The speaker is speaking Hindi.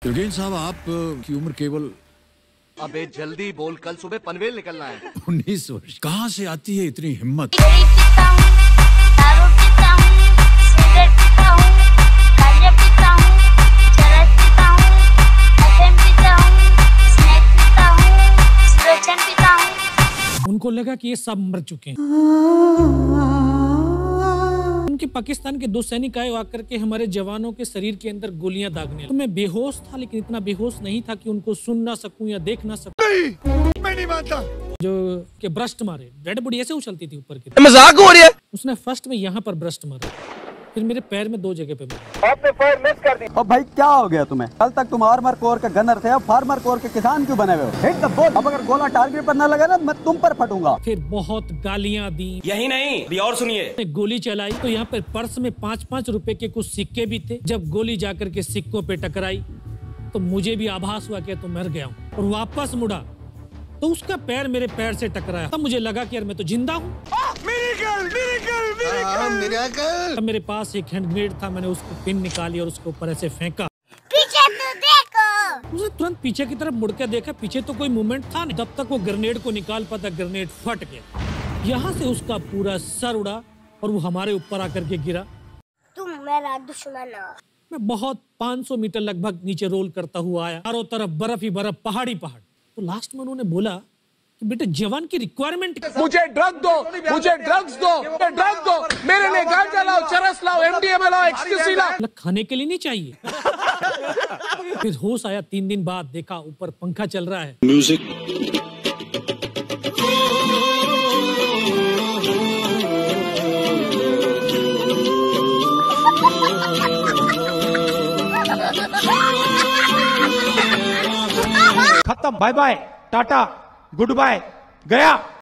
योगेंद्र साहब, आप की उम्र केवल अबे जल्दी बोल, कल सुबह पनवेल निकलना है। 19 वर्ष। कहाँ से आती है इतनी हिम्मत? उनको लगा कि ये सब मर चुके हैं। उनके पाकिस्तान के 2 सैनिक आए आकर के हमारे जवानों के शरीर के अंदर गोलियां दागने। तो मैं बेहोश था, लेकिन इतना बेहोश नहीं था कि उनको सुन ना सकूं या देख ना सकूं। नहीं, मैं नहीं मानता। जो के ब्रस्ट मारे, डेड बॉडी ऐसे उछलती थी ऊपर की। मजाक हो रही है। उसने फर्स्ट में यहाँ पर ब्रस्ट मारा, फिर मेरे पैर में 2 जगह पे मारा। आपने फायर मिस कर दी। अब भाई क्या हो गया तुम्हें? कल तक तुम आर्मर कोर के गनर थे, अब फार्मर कोर के किसान क्यों बने हुए हो? Hit the ball. अब अगर गोला टारगेट पर ना लगा ना, मैं तुम पर फटूंगा। फिर बहुत गालियां दी। यही नहीं, अभी और सुनिए। गोली चलाई तो यहाँ पर पर्स में 5-5 रुपए के कुछ सिक्के भी थे। जब गोली जाकर के सिक्कों पे टकराई तो मुझे भी आभास हुआ कि तो मर गया हूँ, और वापस मुड़ा तो उसका पैर मेरे पैर से टकराया। तब मुझे लगा कि यार मैं तो जिंदा हूँ। तब मेरे पास एक हैंड ग्रेनेड था, मैंने उसको पिन निकाली और उसके ऊपर ऐसे फेंका। पीछे तो देखो। उसने तुरंत पीछे की तरफ मुड़ के देखा, पीछे तो कोई मूवमेंट था नहीं। तब तक वो ग्रेनेड को निकाल पाता, ग्रेनेड फट गया। यहाँ से उसका पूरा सर उड़ा और वो हमारे ऊपर आकर के गिरा। तुम मेरा दुश्मन हो। मैं बहुत 500 मीटर लगभग नीचे रोल करता हुआ आया। चारों तरफ बर्फ ही बर्फ, पहाड़ी पहाड़। तो लास्ट में उन्होंने बोला कि बेटे जवान की रिक्वायरमेंट, मुझे ड्रग दो, मुझे ड्रग्स दो, ड्रग दो, मेरे लिए गांजा लाओ, चरस लाओ, एमडीएमए लाओ, एक्सटेसी लाओ। खाने के लिए नहीं चाहिए। फिर होश आया 3 दिन बाद, देखा ऊपर पंखा चल रहा है। म्यूजिक। खत्म, bye bye, tata, goodbye, गया।